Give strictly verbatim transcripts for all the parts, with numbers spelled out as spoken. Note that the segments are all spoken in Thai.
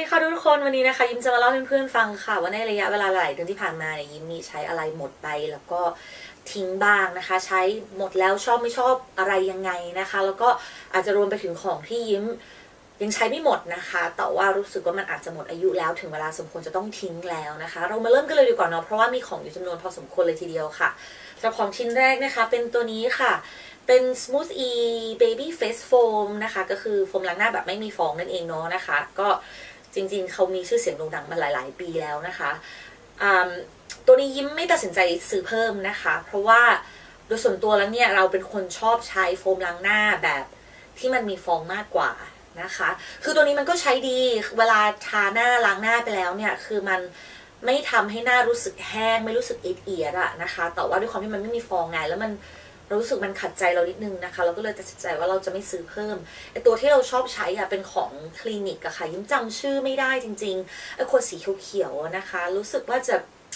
ดีค่ะทุกคนวันนี้นะคะยิ้มจะมาเล่าให้เพื่อนๆฟังค่ะว่าในระยะเวลาหลายเดือนที่ผ่านมาเนี่ยยิ้มมีใช้อะไรหมดไปแล้วก็ทิ้งบ้างนะคะใช้หมดแล้วชอบไม่ชอบอะไรยังไงนะคะแล้วก็อาจจะรวมไปถึงของที่ยิ้มยังใช้ไม่หมดนะคะแต่ว่ารู้สึกว่ามันอาจจะหมดอายุแล้วถึงเวลาสมควรจะต้องทิ้งแล้วนะคะเรามาเริ่มกันเลยดีกว่าเนาะเพราะว่ามีของอยู่จำนวนพอสมควรเลยทีเดียวค่ะสำหรับของชิ้นแรกนะคะเป็นตัวนี้ค่ะเป็น Smooth E Baby Face Foam นะคะก็คือโฟมล้างหน้าแบบไม่มีฟองนั่นเองเนาะนะคะก็จริงๆเขามีชื่อเสียงโด่งดังมาหลายๆปีแล้วนะคะตัวนี้ยิ้มไม่ตัดสินใจซื้อเพิ่มนะคะเพราะว่าโดยส่วนตัวแล้วเนี่ยเราเป็นคนชอบใช้โฟมล้างหน้าแบบที่มันมีฟองมากกว่านะคะคือตัวนี้มันก็ใช้ดีเวลาทาหน้าล้างหน้าไปแล้วเนี่ยคือมันไม่ทำให้หน้ารู้สึกแห้งไม่รู้สึกเอียดๆอะนะคะแต่ว่าด้วยความที่มันไม่มีฟองไงแล้วมันเรารู้สึกมันขัดใจเรานิดนึงนะคะเราก็เลยตัดสินใจว่าเราจะไม่ซื้อเพิ่มไอตัวที่เราชอบใช้อะเป็นของคลินิกอะค่ะยิ้มจำชื่อไม่ได้จริงๆไอขวดสีเขียวๆนะคะรู้สึกว่าจะ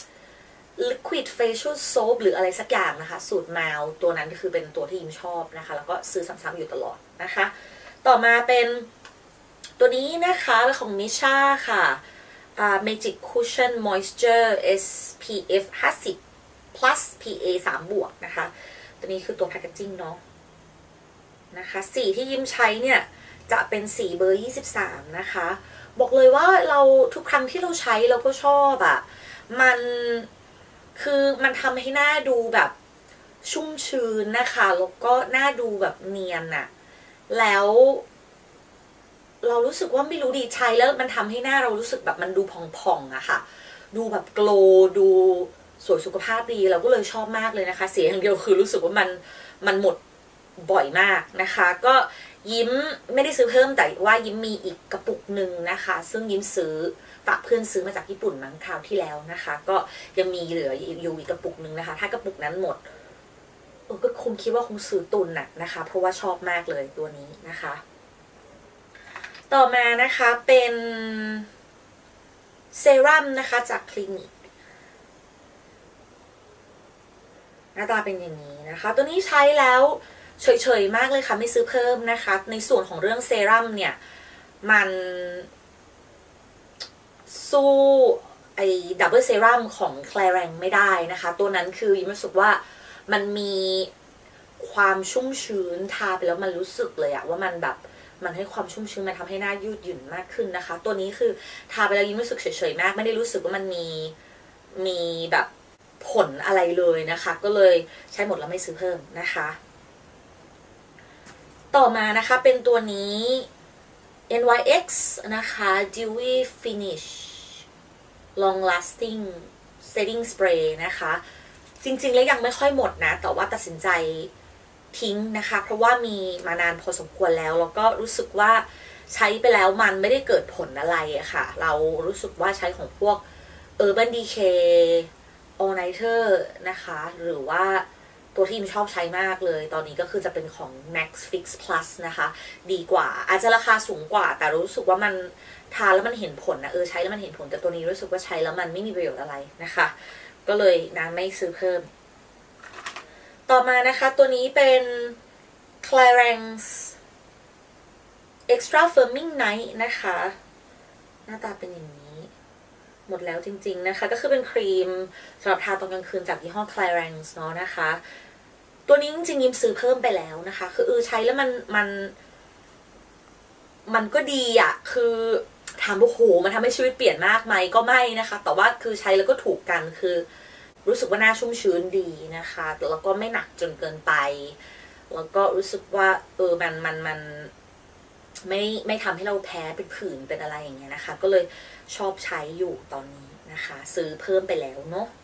liquid facial soap หรืออะไรสักอย่างนะคะสูตรแมวตัวนั้นคือเป็นตัวที่ยิ้มชอบนะคะแล้วก็ซื้อซ้ำๆอยู่ตลอดนะคะต่อมาเป็นตัวนี้นะคะเป็นของนิชาค่ะ uh, Magic Cushion Moisture เอส พี เอฟ ห้าสิบ plus พี เอ สาม บวกนะคะตัวนี้คือตัวแพคเกจจิ้งเนาะนะคะสีที่ยิ้มใช้เนี่ยจะเป็นสีเบอร์ยี่สิบสามนะคะบอกเลยว่าเราทุกครั้งที่เราใช้เราก็ชอบอะมันคือมันทำให้หน้าดูแบบชุ่มชื้นนะคะแล้วก็หน้าดูแบบเนียนอะแล้วเรารู้สึกว่าไม่รู้ดีใช้แล้วมันทำให้หน้าเรารู้สึกแบบมันดูผ่องๆอะค่ะดูแบบโกลว์ดูสวยสุขภาพดีเราก็เลยชอบมากเลยนะคะเสียอย่างเดียวคือรู้สึกว่ามันมันหมดบ่อยมากนะคะก็ยิ้มไม่ได้ซื้อเพิ่มแต่ว่ายิ้มมีอีกกระปุกหนึ่งนะคะซึ่งยิ้มซื้อฝากเพื่อนซื้อมาจากญี่ปุ่นมั้งคราวที่แล้วนะคะก็ยังมีเหลืออยู่อีกกระปุกหนึ่งนะคะถ้ากระปุกนั้นหมดเออก็คงคิดว่าคงซื้อตุนน่ะนะคะเพราะว่าชอบมากเลยตัวนี้นะคะต่อมานะคะเป็นเซรั่มนะคะจากคลินิกหน้าตาเป็นอย่างนี้นะคะตัวนี้ใช้แล้วเฉยๆมากเลยค่ะไม่ซื้อเพิ่มนะคะในส่วนของเรื่องเซรั่มเนี่ยมันสู้ไอ้ดับเบิลเซรั่มของแคลแรงไม่ได้นะคะตัวนั้นคือยิ้มรู้สึกว่ามันมีความชุ่มชื้นทาไปแล้วมันรู้สึกเลยอะว่ามันแบบมันให้ความชุ่มชื้นมันทำให้หน้ายืดหยุ่นมากขึ้นนะคะตัวนี้คือทาไปแล้วยิ้มรู้สึกเฉยๆมากไม่ได้รู้สึกว่ามันมีมีแบบผลอะไรเลยนะคะก็เลยใช้หมดแล้วไม่ซื้อเพิ่มนะคะต่อมานะคะเป็นตัวนี้ เอ็น วาย เอ็กซ์ นะคะ Dewy Finish Long Lasting Setting Spray นะคะจริงๆแล้วยังไม่ค่อยหมดนะแต่ว่าตัดสินใจทิ้งนะคะเพราะว่ามีมานานพอสมควรแล้วแล้วก็รู้สึกว่าใช้ไปแล้วมันไม่ได้เกิดผลอะไรอะค่ะเรารู้สึกว่าใช้ของพวก Urban Decay All Nighter นะคะหรือว่าตัวที่มิชอบใช้มากเลยตอนนี้ก็คือจะเป็นของ Max Fix Plus นะคะดีกว่าอาจจะราคาสูงกว่าแต่รู้สึกว่ามันทาแล้วมันเห็นผลนะเออใช้แล้วมันเห็นผลแต่ตัวนี้รู้สึกว่าใช้แล้วมันไม่มีประโยชน์อะไรนะคะก็เลยนะไม่ซื้อเพิ่มต่อมานะคะตัวนี้เป็น Clarins Extra Firming Night นะคะหน้าตาเป็นอย่างนี้หมดแล้วจริงๆนะคะก็คือเป็นครีมสำหรับทาตอนกลางคืนจากยี่ห้อ Clarins เนาะนะคะตัวนี้จริงๆยิ้มซื้อเพิ่มไปแล้วนะคะคือเออใช้แล้วมันมันมันก็ดีอ่ะคือถามว่าโหมันทำให้ชีวิตเปลี่ยนมากไหมก็ไม่นะคะแต่ว่าคือใช้แล้วก็ถูกกันคือรู้สึกว่าหน้าชุ่มชื้นดีนะคะแล้วก็ไม่หนักจนเกินไปแล้วก็รู้สึกว่าเออมันมันมันไม่ไม่ทำให้เราแพ้เป็นผื่นเป็นอะไรอย่างเงี้ยนะคะก็เลยชอบใช้อยู่ตอนนี้นะคะซื้อเพิ่มไปแล้วเนาะ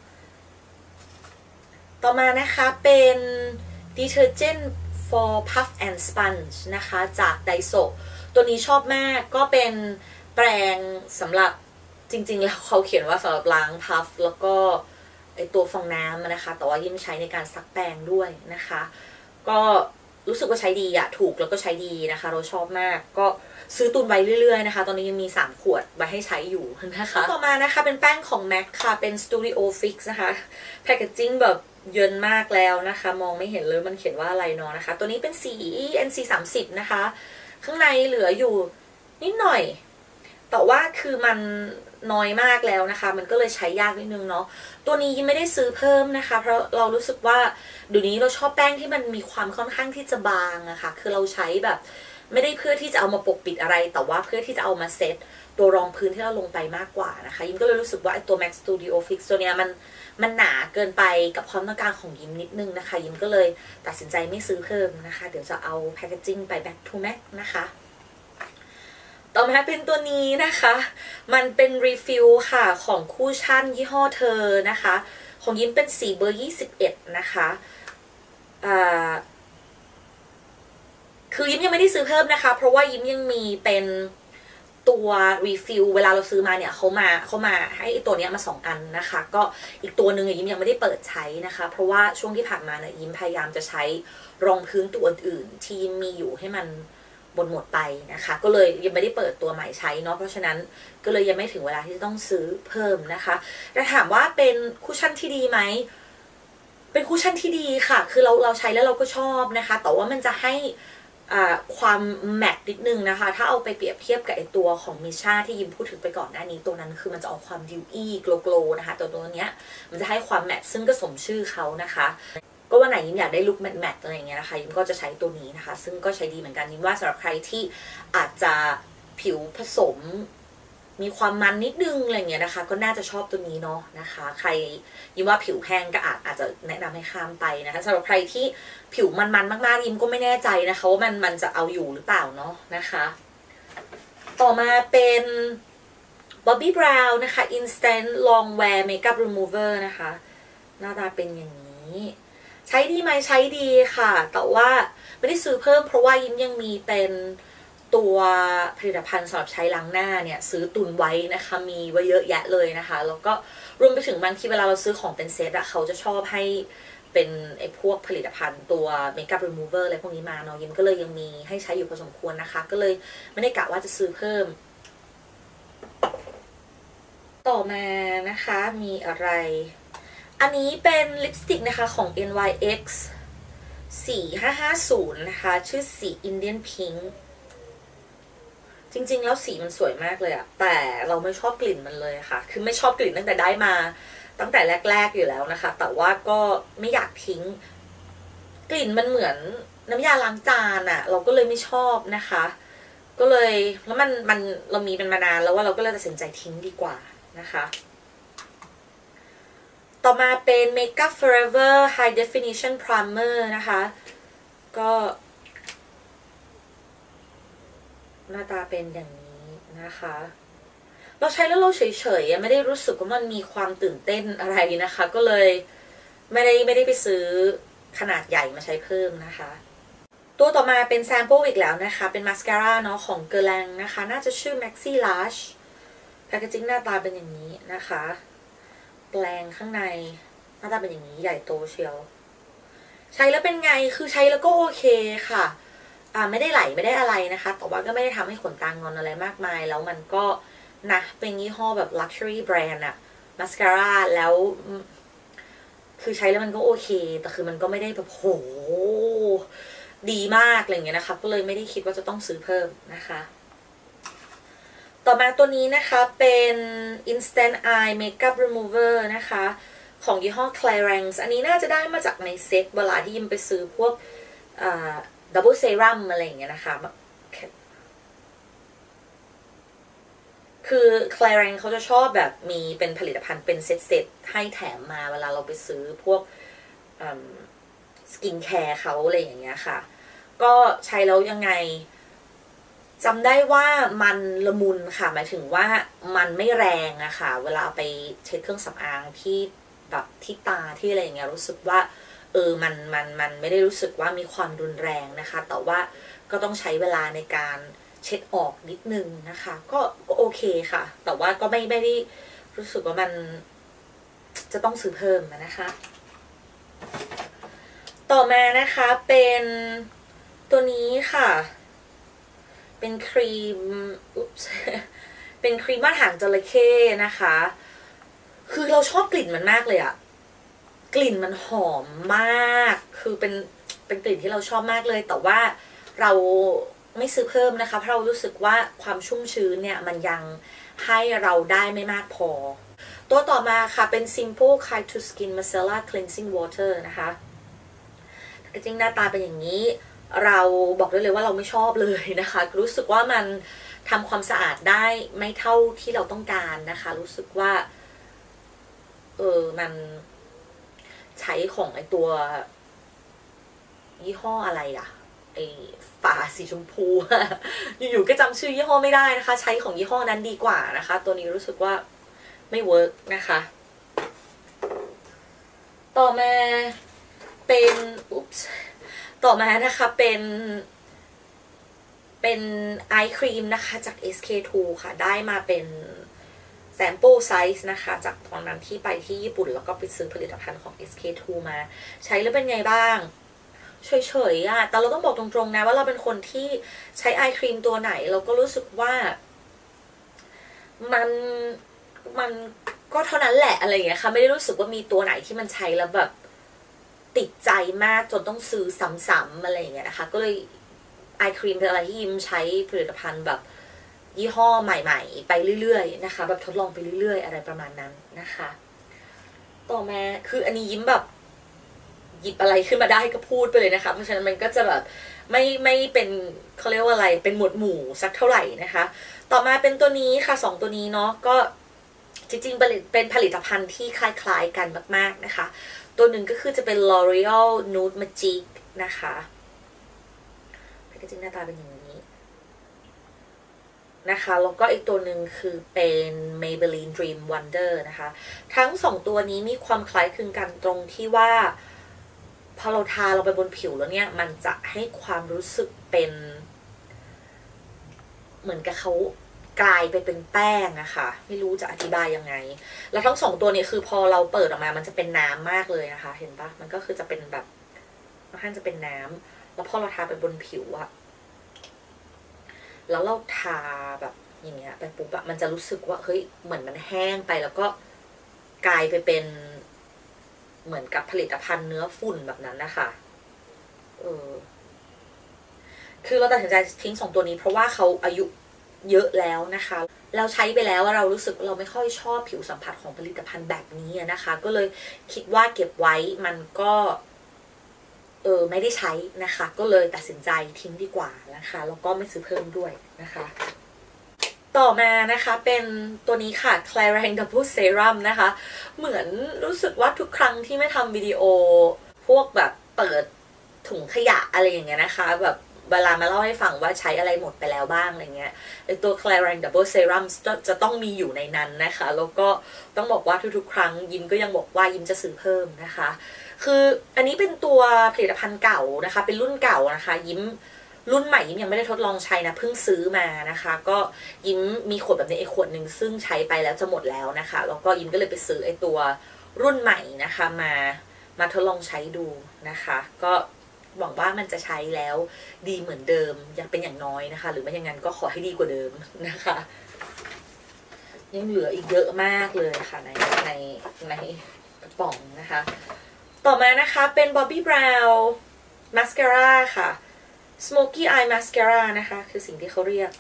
ต่อมานะคะเป็น Detergent for Puff and Sponge นะคะจาก Daiso ตัวนี้ชอบมากก็เป็นแปรงสำหรับจริงๆแล้วเขาเขียนว่าสำหรับล้างพัฟแล้วก็ไอตัวฟองน้ำนะคะแต่ว่ายิ่งใช้ในการซักแปรงด้วยนะคะก็รู้สึกว่าใช้ดีอะถูกแล้วก็ใช้ดีนะคะเราชอบมากก็ซื้อตุนไว้เรื่อยๆนะคะตอนนี้ยังมีสามขวดไว้ให้ใช้อยู่นะคะต่อมานะคะเป็นแป้งของ แม็ก ค่ะเป็น Studio Fix นะคะแพคเกจจิ้งแบบเยินมากแล้วนะคะมองไม่เห็นเลยมันเขียนว่าอะไรเนาะนะคะตัวนี้เป็นสี เอ็น ซี สามสิบนะคะข้างในเหลืออยู่นิดหน่อยแต่ว่าคือมันน้อยมากแล้วนะคะมันก็เลยใช้ยากนิดนึงเนาะตัวนี้ยังไม่ได้ซื้อเพิ่มนะคะเพราะเรารู้สึกว่าเดี๋ยวนี้เราชอบแป้งที่มันมีความค่อนข้างที่จะบางอะคะ่ะคือเราใช้แบบไม่ได้เพื่อที่จะเอามาปกปิดอะไรแต่ว่าเพื่อที่จะเอามาเซตตัวรองพื้นที่เราลงไปมากกว่านะคะยิมก็เลยรู้สึกว่าไอตัว Mac Studio Fix ตัวเนี้ยมันมันหนาเกินไปกับความต้องการของยิมนิดนึงนะคะยิมก็เลยตัดสินใจไม่ซื้อเพิ่มนะคะเดี๋ยวจะเอาแพคเกจิ้งไป back to Mac นะคะต่อมาเป็นตัวนี้นะคะมันเป็นรีฟิลค่ะของคูชั่นยี่ห้อเธอนะคะของยิมเป็นสีเบอร์ยี่สิบเอ็ดนะคะอ่าคือยิมยังไม่ได้ซื้อเพิ่มนะคะเพราะว่ายิมยังมีเป็นตัวรีฟิลเวลาเราซื้อมาเนี่ยเขามาเขามาให้ตัวนี้มาสองอันนะคะก็อีกตัวหนึ่งยิมยังไม่ได้เปิดใช้นะคะเพราะว่าช่วงที่ผ่านมาเนี่ยยิมพยายามจะใช้รองพื้นตัวอื่นๆที่ยิมมีอยู่ให้มันบนหมดไปนะคะก็เลยยังไม่ได้เปิดตัวใหม่ใช้เนาะเพราะฉะนั้นก็เลยยังไม่ถึงเวลาที่จะต้องซื้อเพิ่มนะคะแต่ถามว่าเป็นคุชชั่นที่ดีไหมเป็นคุชชั่นที่ดีค่ะคือเราเราใช้แล้วเราก็ชอบนะคะแต่ว่ามันจะให้ความแมตต์นิดนึงนะคะถ้าเอาไปเปรียบเทียบกับไอตัวของมิชาที่ยิมพูดถึงไปก่อนหน้านี้ตัวนั้นคือมันจะออกความดิวอี้โกลโกลนะคะตัวตัวเนี้ยมันจะให้ความแมตต์ซึ่งก็สมชื่อเขานะคะก็วันไหนยิมอยากได้ลุคแมตต์แมตต์อะไรอย่างเงี้ยนะคะยิมก็จะใช้ตัวนี้นะคะซึ่งก็ใช้ดีเหมือนกันยิมว่าสำหรับใครที่อาจจะผิวผสมมีความมันนิดนึงอะไรเงี้ยนะคะก็น่าจะชอบตัวนี้เนาะนะคะใครยิมว่าผิวแห้งก็อาจอาจจะแนะนำให้ข้ามไปนะคะสำหรับใครที่ผิวมันๆมากๆยิมก็ไม่แน่ใจนะคะว่ามันมันจะเอาอยู่หรือเปล่าเนาะนะคะต่อมาเป็น Bobbi Brown นะคะ Instant Long Wear Makeup Remover นะคะหน้าตาเป็นอย่างนี้ใช้ดีไหมใช้ดีค่ะแต่ว่าไม่ได้ซื้อเพิ่มเพราะว่ายิมยังมีเป็นตัวผลิตภัณฑ์สำหรับใช้ล้างหน้าเนี่ยซื้อตุนไว้นะคะมีไว้เยอะแยะเลยนะคะแล้วก็รวมไปถึงบางทีเวลาเราซื้อของเป็นเซตอะเขาจะชอบให้เป็นไอ้พวกผลิตภัณฑ์ตัวเมคอัพรีมูเวอร์อะไรพวกนี้มาเนาะยิมก็เลยยังมีให้ใช้อยู่พอสมควรนะคะก็เลยไม่ได้กะว่าจะซื้อเพิ่มต่อมานะคะมีอะไรอันนี้เป็นลิปสติกนะคะของ เอ็น วาย เอ็กซ์ สี่ห้าห้าศูนย์นะคะชื่อสี Indian Pinkจริงๆแล้วสีมันสวยมากเลยอะแต่เราไม่ชอบกลิ่นมันเลยค่ะคือไม่ชอบกลิ่นตั้งแต่ได้มาตั้งแต่แรกๆอยู่แล้วนะคะแต่ว่าก็ไม่อยากทิ้งกลิ่นมันเหมือนน้ำยาล้างจานอะเราก็เลยไม่ชอบนะคะก็เลยแล้วมันมันเรามีเป็นมานานแล้วว่าเราก็เลยตัดสินใจทิ้งดีกว่านะคะต่อมาเป็น Makeup Forever High Definition Primer นะคะก็หน้าตาเป็นอย่างนี้นะคะเราใช้แล้วเราเฉยๆไม่ได้รู้สึกว่ามันมีความตื่นเต้นอะไรนะคะก็เลยไม่ได้ไม่ได้ไปซื้อขนาดใหญ่มาใช้เพิ่มนะคะตัวต่อมาเป็นแซมเปิลอีกแล้วนะคะเป็นมาสคาร่าเนาะของเกอร์แลงนะคะน่าจะชื่อ Maxi Lash แพคเกจิ้งหน้าตาเป็นอย่างนี้นะคะแปลงข้างในหน้าตาเป็นอย่างนี้ใหญ่โตเชียวใช้แล้วเป็นไงคือใช้แล้วก็โอเคค่ะอ่าไม่ได้ไหลไม่ได้อะไรนะคะแต่ว่าก็ไม่ได้ทำให้ขนตางอนอะไรมากมายแล้วมันก็นะเป็นยี่ห้อแบบ luxury brand อะมาสคาร่าแล้วคือใช้แล้วมันก็โอเคแต่คือมันก็ไม่ได้แบบโหดีมากอะไรเงี้ยนะคะก็เลยไม่ได้คิดว่าจะต้องซื้อเพิ่มนะคะต่อมาตัวนี้นะคะเป็น instant eye makeup remover นะคะของยี่ห้อ Clarins อันนี้น่าจะได้มาจากในเซ็ตเวลาที่ยิมไปซื้อพวกดับเบิลเซรั่มอะไรอย่างเงี้ยนะคะคือ Clarins เขาจะชอบแบบมีเป็นผลิตภัณฑ์เป็นเซตๆให้แถมมาเวลาเราไปซื้อพวกสกินแคร์เขาอะไรอย่างเงี้ยค่ะก็ใช้แล้วยังไงจำได้ว่ามันละมุนค่ะหมายถึงว่ามันไม่แรงอะค่ะเวลาไปเช็ดเครื่องสำอางที่แบบที่ตาที่อะไรอย่างเงี้ยรู้สึกว่าเออมันมันมันไม่ได้รู้สึกว่ามีความรุนแรงนะคะแต่ว่าก็ต้องใช้เวลาในการเช็ดออกนิดนึงนะคะก็ก็โอเคค่ะแต่ว่าก็ไม่ไม่ได้รู้สึกว่ามันจะต้องซื้อเพิ่มนะคะต่อมานะคะเป็นตัวนี้ค่ะเป็นครีมอุ๊บเป็นครีมมาถางจระเข้นะคะคือเราชอบกลิ่นมันมากเลยอะกลิ่นมันหอมมากคือเป็นเป็นกลิ่นที่เราชอบมากเลยแต่ว่าเราไม่ซื้อเพิ่มนะคะเพราะเรารู้สึกว่าความชุ่มชื้นเนี่ยมันยังให้เราได้ไม่มากพอตัวต่อมาค่ะเป็น Simple Kind to Skin Micellar Cleansing Water นะคะจริงๆหน้าตาเป็นอย่างนี้เราบอกได้เลยว่าเราไม่ชอบเลยนะคะรู้สึกว่ามันทำความสะอาดได้ไม่เท่าที่เราต้องการนะคะรู้สึกว่าเออมันใช้ของไอตัวยี่ห้ออะไรอะไอฝาสีชมพู อยู่ๆก็จำชื่อยี่ห้อไม่ได้นะคะใช้ของยี่ห้อนั้นดีกว่านะคะตัวนี้รู้สึกว่าไม่เวิร์กนะคะต่อมาเป็นอุ๊บต่อมานะคะเป็นเป็นไอครีมนะคะจาก เอส เค ทู ค่ะได้มาเป็นแซมเปิลไซส์นะคะจากตอนนั้นที่ไปที่ญี่ปุ่นแล้วก็ไปซื้อผลิตภัณฑ์ของ เอส เค ทู มาใช้แล้วเป็นไงบ้างเฉยๆอะแต่เราต้องบอกตรงๆนะว่าเราเป็นคนที่ใช้ไอครีมตัวไหนเราก็รู้สึกว่ามันมันก็เท่านั้นแหละอะไรอย่างเงี้ยค่ะไม่ได้รู้สึกว่ามีตัวไหนที่มันใช้แล้วแบบติดใจมากจนต้องซื้อซ้ำๆอะไรอย่างเงี้ยนะคะก็เลยไอครีมเป็นอะไรที่ยิมใช้ผลิตภัณฑ์แบบยี่ห้อใหม่ๆไปเรื่อยๆนะคะแบบทดลองไปเรื่อยๆอะไรประมาณนั้นนะคะต่อมาคืออันนี้ยิ้มแบบหยิบอะไรขึ้นมาได้ก็พูดไปเลยนะคะเพราะฉะนั้นมันก็จะแบบไม่ไม่เป็นเขาเรียกว่าอะไรเป็นหมวดหมู่สักเท่าไหร่นะคะต่อมาเป็นตัวนี้ค่ะสองตัวนี้เนาะก็จริงๆเป็นผลิตภัณฑ์ที่คล้ายๆกันมากๆนะคะตัวหนึ่งก็คือจะเป็น L'Oreal Nude Magic นะคะแพคเกจจิ้งหน้าตาเป็นอย่างนี้นะคะแล้วก็อีกตัวหนึ่งคือเป็น Maybelline Dream Wonder นะคะทั้งสองตัวนี้มีความคล้ายคลึงกันตรงที่ว่าพอเราทาเราไปบนผิวแล้วเนี่ยมันจะให้ความรู้สึกเป็นเหมือนกับเขากลายไปเป็นแป้งอะค่ะไม่รู้จะอธิบายยังไงแล้วทั้งสองตัวนี้คือพอเราเปิดออกมามันจะเป็นน้ำมากเลยนะคะเห็นปะมันก็คือจะเป็นแบบค่อนข้างจะเป็นน้ำแล้วพอเราทาไปบนผิวอะแล้วเราทาแบบอย่างเงี้ยไปปุ๊บอะมันจะรู้สึกว่าเฮ้ยเหมือนมันแห้งไปแล้วก็กลายไปเป็นเหมือนกับผลิตภัณฑ์เนื้อฝุ่นแบบนั้นนะคะเออคือเราตัดสินใจทิ้งสองตัวนี้เพราะว่าเขาอายุเยอะแล้วนะคะเราใช้ไปแล้วเรารู้สึกเราไม่ค่อยชอบผิวสัมผัสของผลิตภัณฑ์แบบนี้นะคะก็เลยคิดว่าเก็บไว้มันก็เออไม่ได้ใช้นะคะก็เลยตัดสินใจทิ้งดีกว่านะคะแล้วก็ไม่ซื้อเพิ่มด้วยนะคะต่อมานะคะเป็นตัวนี้ค่ะ Clarins Double Serum นะคะเหมือนรู้สึกว่าทุกครั้งที่ไม่ทำวิดีโอพวกแบบเปิดถุงขยะอะไรอย่างเงี้ยนะคะแบบเวลามาเล่าให้ฟังว่าใช้อะไรหมดไปแล้วบ้างอะไรเงี้ยไอตัว Clarins Double Serum จะต้องมีอยู่ในนั้นนะคะแล้วก็ต้องบอกว่าทุกๆครั้งยิมก็ยังบอกว่ายิมจะซื้อเพิ่มนะคะคืออันนี้เป็นตัวผลิตภัณฑ์เก่านะคะเป็นรุ่นเก่านะคะยิ้มรุ่นใหม่ยิ้มยังไม่ได้ทดลองใช้นะเพิ่งซื้อมานะคะก็ยิ้มมีขวดแบบนี้ไอขวดหนึ่งซึ่งใช้ไปแล้วจะหมดแล้วนะคะแล้วก็ยิ้มก็เลยไปซื้อไอตัวรุ่นใหม่นะคะมามาทดลองใช้ดูนะคะก็หวังว่ามันจะใช้แล้วดีเหมือนเดิมยังเป็นอย่างน้อยนะคะหรือไม่อย่างนั้นก็ขอให้ดีกว่าเดิมนะคะยังเหลืออีกเยอะมากเลยค่ะในในในกระป๋องนะคะต่อมานะคะเป็น Bobbi Brown Mascara ค่ะ Smoky Eye Mascara นะคะคือสิ่งที่เขาเรียก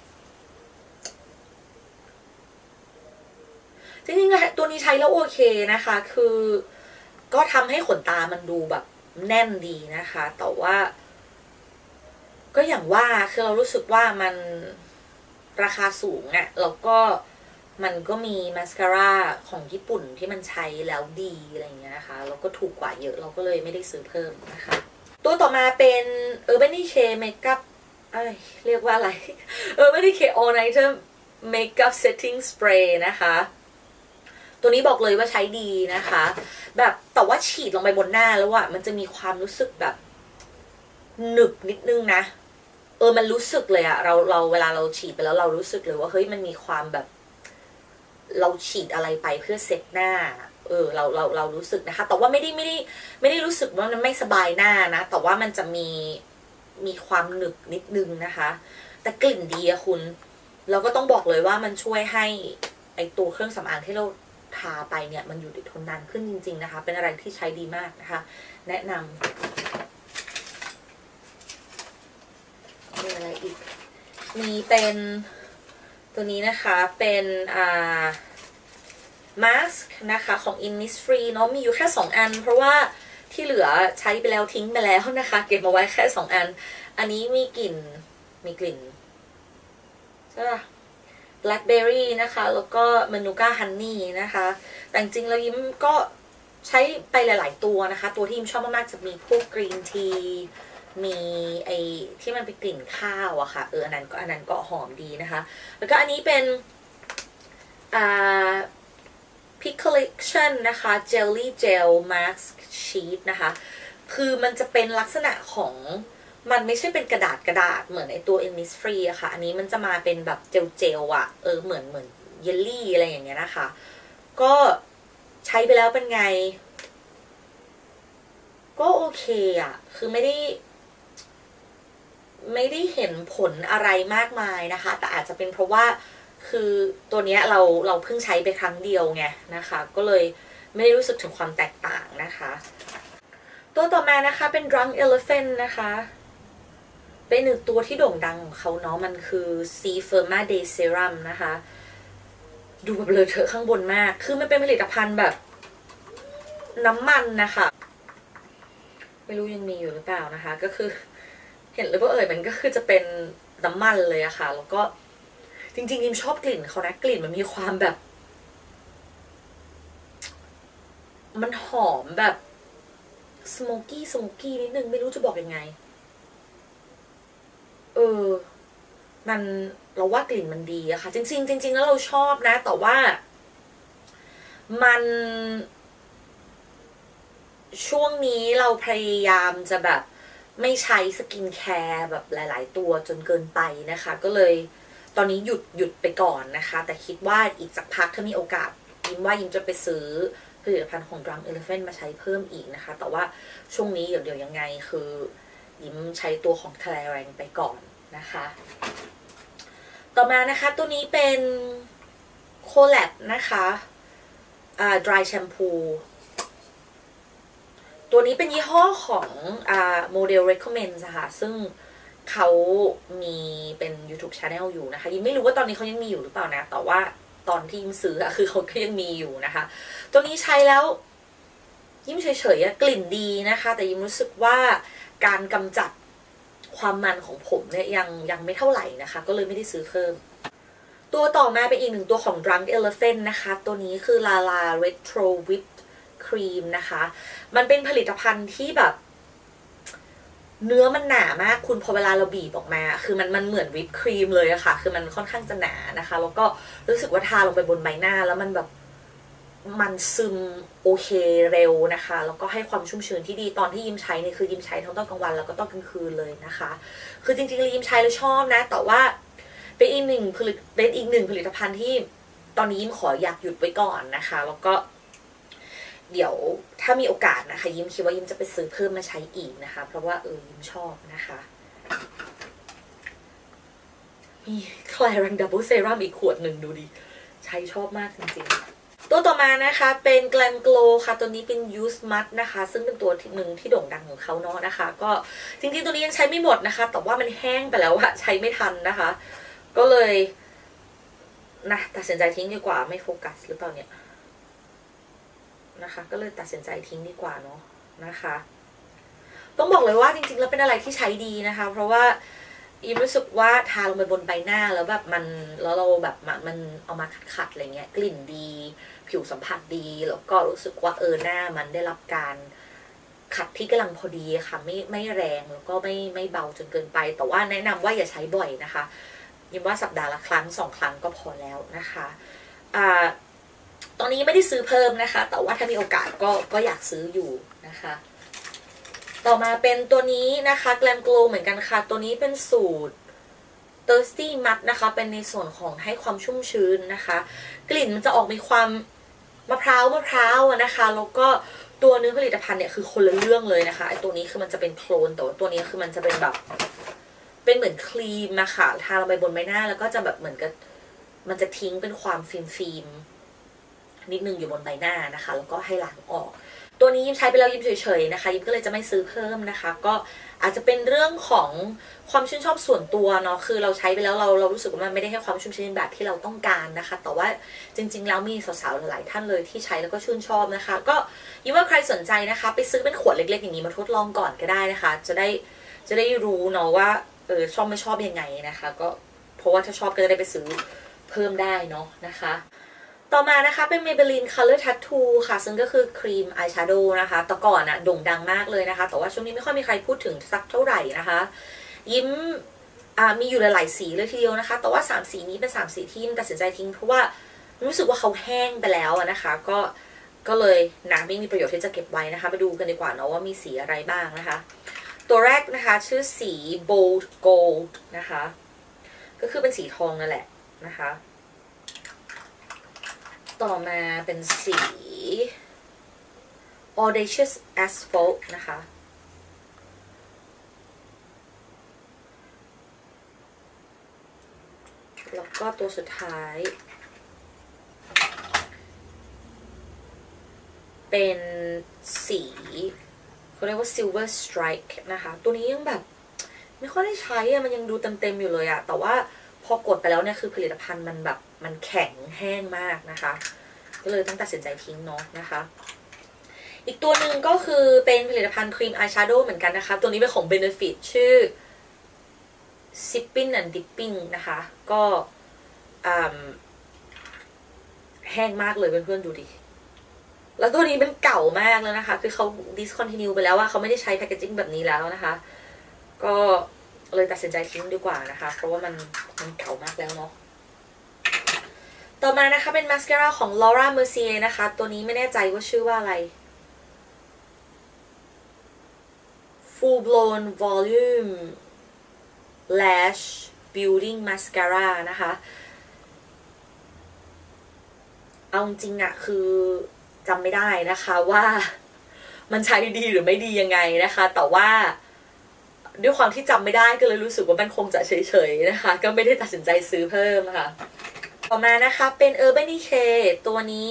จริงๆตัวนี้ใช้แล้วโอเคนะคะคือก็ทำให้ขนตามันดูแบบแน่นดีนะคะแต่ว่าก็อย่างว่าคือเรารู้สึกว่ามันราคาสูงอะ่ะแล้วก็มันก็มีมาสคาร่าของญี่ปุ่นที่มันใช้แล้วดีอะไรเงี้ยนะคะแล้วก็ถูกกว่าเยอะเราก็เลยไม่ได้ซื้อเพิ่มนะคะตัวต่อมาเป็น Urban Decay Makeup เอ้ยเรียกว่าอะไร Urban Decay All Nighter Makeup Setting Spray นะคะตัวนี้บอกเลยว่าใช้ดีนะคะแบบแต่ว่าฉีดลงไปบนหน้าแล้วอะมันจะมีความรู้สึกแบบหนึบนิดนึงนะเออมันรู้สึกเลยอะเราเราเวลาเราฉีดไปแล้วเรารู้สึกเลยว่าเฮ้ยมันมีความแบบเราฉีดอะไรไปเพื่อเซ็ตหน้าเออเราเราเรารู้สึกนะคะแต่ว่าไม่ได้ไม่ได้ไม่ได้รู้สึกว่ามันไม่สบายหน้านะแต่ว่ามันจะมีมีความหนึบนิดนึงนะคะแต่กลิ่นดีอะคุณเราก็ต้องบอกเลยว่ามันช่วยให้ไอตัวเครื่องสำอางที่เราทาไปเนี่ยมันอยู่ติดทนนานขึ้นจริงๆนะคะเป็นอะไรที่ใช้ดีมากนะคะแนะนมีอะไรอีกมีเป็นตัวนี้นะคะเป็นอ่ามาสก์นะคะของ Innisfree เนาะมีอยู่แค่สองอันเพราะว่าที่เหลือใช้ไปแล้วทิ้งไปแล้วนะคะเก็บมาไว้แค่สองอันอันนี้มีกลิ่นมีกลิ่นใช่ป่ะ blackberry นะคะแล้วก็ manuka honey นะคะแต่จริงๆแล้วยิ้มก็ใช้ไปหลายๆตัวนะคะตัวที่ยิ้มชอบมากๆจะมีพวก green tea มีไอที่มันเป็นกลิ่นข้าวอะค่ะเอออันนั้นก็อันนั้นก็หอมดีนะคะแล้วก็อันนี้เป็นอ่า Peak Collection นะคะ Jelly Gel Mask Sheet นะคะคือมันจะเป็นลักษณะของมันไม่ใช่เป็นกระดาษกระดาษเหมือนไอตัว Innisfree อะค่ะอันนี้มันจะมาเป็นแบบเจลเจลอะเออเหมือนเหมือนเยลลี่อะไรอย่างเงี้ยนะคะก็ใช้ไปแล้วเป็นไงก็โอเคอะคือไม่ได้ไม่ได้เห็นผลอะไรมากมายนะคะแต่อาจจะเป็นเพราะว่าคือตัวเนี้ยเราเราเพิ่งใช้ไปครั้งเดียวไงนะคะก็เลยไม่ได้รู้สึกถึงความแตกต่างนะคะตัวต่อมานะคะเป็น Drunk Elephant นะคะเป็นหนึ่งตัวที่โด่งดังของเขาเนาะมันคือ Sea Firma Day Serum นะคะดูแบบเลอะเทอะข้างบนมากคือมันเป็นผลิตภัณฑ์แบบน้ำมันนะคะไม่รู้ยังมีอยู่หรือเปล่านะคะก็คือเห็นหรือเปล่าเอ่ยมันก็คือจะเป็นน้ำมันเลยอะค่ะแล้วก็จริงๆยิมชอบกลิ่นเขานะกลิ่นมันมีความแบบมันหอมแบบสโมกี้สโมกี้นิดนึงไม่รู้จะบอกยังไงเออมันเราว่ากลิ่นมันดีอะค่ะจริงๆจริงๆแล้วเราชอบนะแต่ว่ามันช่วงนี้เราพยายามจะแบบไม่ใช้สกินแคร์แบบหลายๆตัวจนเกินไปนะคะก็เลยตอนนี้หยุดหยุดไปก่อนนะคะแต่คิดว่าอีกสักพักถ้ามีโอกาสยิ้มว่ายิ้มจะไปซื้อผลิตภัณฑ์ของ Drunk Elephant มาใช้เพิ่มอีกนะคะแต่ว่าช่วงนี้เดี๋ยวเดี๋ยวยังไงคือยิ้มใช้ตัวของ Clarins ไปก่อนนะคะต่อมานะคะตัวนี้เป็น Collab นะคะอ่า Dry Shampoo ตัวนี้เป็นยี่ห้อของอ่า Model Recommend ค่ะซึ่งเขามีเป็น YouTube Channel อยู่นะคะยิ้มไม่รู้ว่าตอนนี้เขายังมีอยู่หรือเปล่านะแต่ว่าตอนที่ยิ้มซื้อคือเขาก็ยังมีอยู่นะคะตัวนี้ใช้แล้วยิ้มเฉยๆกลิ่นดีนะคะแต่ยิ้มรู้สึกว่าการกำจัดความมันของผมเนี่ยยังยังไม่เท่าไหร่นะคะก็เลยไม่ได้ซื้อเพิ่มตัวต่อมาเป็นอีกหนึ่งตัวของ Drunk Elephant นะคะตัวนี้คือ Lala Retro Whipped Cream นะคะมันเป็นผลิตภัณฑ์ที่แบบเนื้อมันหนามากคุณพอเวลาเราบีบออกมาคือมันมันเหมือนวิปครีมเลยอะค่ะคือมันค่อนข้างจะหนานะคะแล้วก็รู้สึกว่าทาลงไปบนใบหน้าแล้วมันแบบมันซึมโอเคเร็วนะคะแล้วก็ให้ความชุ่มชื้นที่ดีตอนที่ยิ้มใช้เนี่ยคือยิ้มใช้ทั้งตอนกลางวันแล้วก็ตอนกลางคืนเลยนะคะคือจริงๆยิ้มใช้แล้วชอบนะแต่ว่าเป็นอีกหนึ่งผลิตเป็นอีกหนึ่งผลิตภัณฑ์ที่ตอนนี้ยิ้มขออยากหยุดไว้ก่อนนะคะแล้วก็เดี๋ยวถ้ามีโอกาสนะคะยิ้มคิดว่ายิ้มจะไปซื้อเพิ่มมาใช้อีกนะคะเพราะว่าเออยิ้มชอบนะคะมี Clarins Double Serum อีกขวดหนึ่งดูดิใช้ชอบมากจริงๆตัวต่อมานะคะเป็น Glam Glow ค่ะตัวนี้เป็น Use Mud นะคะซึ่งเป็นตัวหนึ่งที่โด่งดังของเขาเนาะนะคะก็จริงๆตัวนี้ยังใช้ไม่หมดนะคะแต่ว่ามันแห้งไปแล้วอะใช้ไม่ทันนะคะก็เลยนะตัดสินใจทิ้งดีกว่าไม่โฟกัสหรือเปล่าเนี่ยนะคะก็เลยตัดสินใจทิ้งดีกว่าเนาะนะคะต้องบอกเลยว่าจริงๆแล้วเป็นอะไรที่ใช้ดีนะคะเพราะว่ายิ้มรู้สึกว่าทาลงไปบนใบหน้าแล้วแบบมันแล้วเราแบบมันเอามาขัดๆอะไรเงี้ยกลิ่นดีผิวสัมผัสดีแล้วก็รู้สึกว่าเออหน้ามันได้รับการขัดที่กำลังพอดีค่ะไม่ไม่แรงแล้วก็ไม่ไม่เบาจนเกินไปแต่ว่าแนะนำว่าอย่าใช้บ่อยนะคะยิ้มว่าสัปดาห์ละครั้งสองครั้งก็พอแล้วนะคะอ่าตอนนี้ไม่ได้ซื้อเพิ่มนะคะแต่ว่าถ้ามีโอกาสก็ก็อยากซื้ออยู่นะคะต่อมาเป็นตัวนี้นะคะ Glam Glow เหมือนกันค่ะตัวนี้เป็นสูตร Thirsty Mud นะคะเป็นในส่วนของให้ความชุ่มชื้นนะคะกลิ่นมันจะออกมีความมะพร้าวมะพร้าวนะคะแล้วก็ตัวเนื้อผลิตภัณฑ์เนี่ยคือคนละเรื่องเลยนะคะไอตัวนี้คือมันจะเป็นโคลนแต่ว่าตัวนี้คือมันจะเป็นแบบเป็นเหมือนครีมนะคะทาลงไปบนใบหน้าแล้วก็จะแบบเหมือนกับมันจะทิ้งเป็นความฟิล์มฟิล์มนิดนึงอยู่บนใบหน้านะคะแล้วก็ให้ล้างออกตัวนี้ยิมใช้ไปแล้วยิมเฉยๆนะคะยิมก็เลยจะไม่ซื้อเพิ่มนะคะก็อาจจะเป็นเรื่องของความชื่นชอบส่วนตัวเนาะคือเราใช้ไปแล้วเราเรารู้สึกว่ามันไม่ได้ให้ความชุ่มชื้นแบบที่เราต้องการนะคะแต่ว่าจริงๆแล้วมีสาวๆหลายท่านเลยที่ใช้แล้วก็ชื่นชอบนะคะก็ยิมว่าใครสนใจนะคะไปซื้อเป็นขวดเล็กๆอย่างนี้มาทดลองก่อนก็ได้นะคะจะได้จะได้รู้เนาะว่าเออชอบไม่ชอบยังไงนะคะก็เพราะว่าถ้าชอบก็จะได้ไปซื้อเพิ่มได้เนาะนะคะต่อมานะคะเป็น Maybelline Color Tattoo ค่ะซึ่งก็คือครีมอายแชโดว์นะคะแต่ก่อนอะโด่งดังมากเลยนะคะแต่ว่าช่วงนี้ไม่ค่อยมีใครพูดถึงสักเท่าไหร่นะคะยิ้มมีอยู่หลายๆสีเลยทีเดียวนะคะแต่ว่าสามสีนี้เป็นสามสีที่ยิ้มตัดสินใจทิ้งเพราะว่ารู้สึกว่าเขาแห้งไปแล้วนะคะก็ก็เลยนะไม่มีประโยชน์ที่จะเก็บไว้นะคะมาดูกันดีกว่าเนาะว่ามีสีอะไรบ้างนะคะตัวแรกนะคะชื่อสี Bold Gold นะคะก็คือเป็นสีทองนั่นแหละนะคะต่อมาเป็นสี Audacious Asphalt นะคะแล้วก็ตัวสุดท้ายเป็นสีเขาเรียกว่า Silver Strike นะคะตัวนี้ยังแบบไม่ค่อยได้ใช้อะมันยังดูเต็มๆอยู่เลยอะแต่ว่าพอกดไปแล้วเนี่ยคือผลิตภัณฑ์มันแบบมันแข็งแห้งมากนะคะก็เลยต้องตัดสินใจทิ้งเนาะนะคะอีกตัวหนึ่งก็คือเป็นผลิตภัณฑ์ครีมอายแชโดว์เหมือนกันนะคะตัวนี้เป็นของ Benefit ชื่อ Sipping and Dipping นะคะก็แห้งมากเลยเพื่อนๆดูดิแล้วตัวนี้เป็นเก่ามากแล้วนะคะคือเขา discontinue ไปแล้วว่าเขาไม่ได้ใช้แพคเกจิ้งแบบนี้แล้วนะคะก็เลยตัดสินใจทิ้งดีกว่านะคะเพราะว่ามันมันเก่ามากแล้วเนาะต่อมานะคะเป็นมาสคาร่าของ Laura Mercier นะคะตัวนี้ไม่แน่ใจว่าชื่อว่าอะไร Full Blown Volume Lash Building Mascara นะคะเอาจริงอะคือจำไม่ได้นะคะว่ามันใช้ดีหรือไม่ดียังไงนะคะแต่ว่าด้วยความที่จำไม่ได้ก็เลยรู้สึกว่ามันคงจะเฉยๆนะคะก็ไม่ได้ตัดสินใจซื้อเพิ่มค่ะต่อมานะคะเป็น Urban Decay ตัวนี้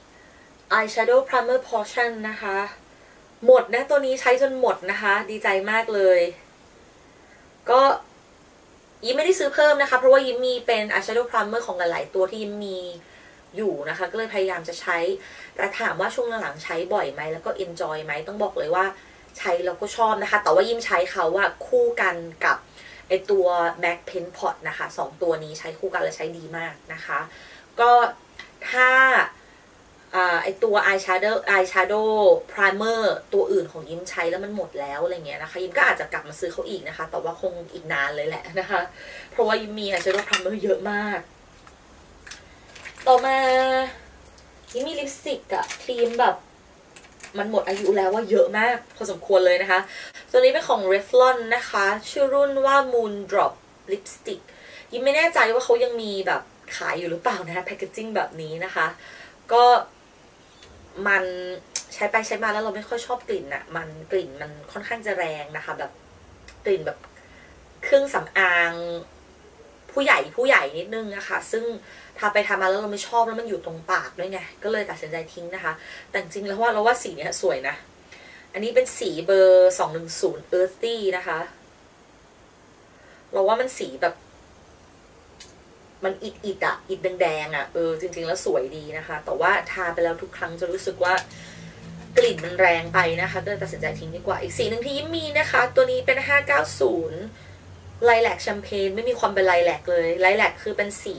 Eyeshadow Primer Portion นะคะหมดนะตัวนี้ใช้จนหมดนะคะดีใจมากเลยก็ยิ้มไม่ได้ซื้อเพิ่มนะคะเพราะว่ายิ้มมีเป็น Eyeshadow Primer ของหลายๆตัวที่ยิ้มมีอยู่นะคะก็เลยพยายามจะใช้แต่ถามว่าช่วงหลังๆใช้บ่อยไหมแล้วก็ enjoy ไหมต้องบอกเลยว่าใช้แล้วก็ชอบนะคะแต่ว่ายิ้มใช้เขาว่าคู่กันกับไอตัว MAC Pen Pot นะคะสองตัวนี้ใช้คู่กันและใช้ดีมากนะคะก็ถ้าไอตัว Eyeshadow Eyeshadow Primer ตัวอื่นของยิ้มใช้แล้วมันหมดแล้วอะไรเงี้ยนะคะยิ้มก็อาจจะกลับมาซื้อเขาอีกนะคะแต่ว่าคงอีกนานเลยแหละนะคะเพราะว่ายิ้มมี Eyeshadow Primer เยอะมากต่อมายิ้มมีลิปสติกอะครีมแบบมันหมดอายุแล้วว่าเยอะมากพอสมควรเลยนะคะตัวนี้เป็นของ Revlon นะคะชื่อรุ่นว่า Moon Drop Lipstick ยิ้มไม่แน่ใจว่าเขายังมีแบบขายอยู่หรือเปล่านะคะแพคเกจจิ้งแบบนี้นะคะก็มันใช้ไปใช้มาแล้วเราไม่ค่อยชอบกลิ่นอะมันกลิ่นมันค่อนข้างจะแรงนะคะแบบกลิ่นแบบเครื่องสำอางผู้ใหญ่ผู้ใหญ่นิดนึงนะคะซึ่งทาไปทามาแล้วเราไม่ชอบแล้วมันอยู่ตรงปากด้วยไงก็เลยตัดสินใจทิ้งนะคะแต่จริงแล้วว่าเราว่าสีเนี้ยสวยนะอันนี้เป็นสีเบอร์สองหนึ่งศูนย์ Earthy นะคะเราว่ามันสีแบบมันอิดอิดอะอิดแดงๆอะเออจริงๆแล้วสวยดีนะคะแต่ว่าทาไปแล้วทุกครั้งจะรู้สึกว่ากลิ่นมันแรงไปนะคะก็เลยตัดสินใจทิ้งดีกว่าอีกสีหนึ่งที่ยิ้มมีนะคะตัวนี้เป็นห้าเก้าศูนย์ไลแลกแชมเปญไม่มีความเป็นไลแลกเลยไลแลกคือเป็นสี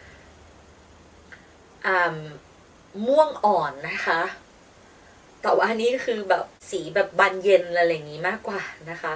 ม่วงอ่อนนะคะแต่ว่าอันนี้คือแบบสีแบบบานเย็นอะไรอย่างนี้มากกว่านะคะ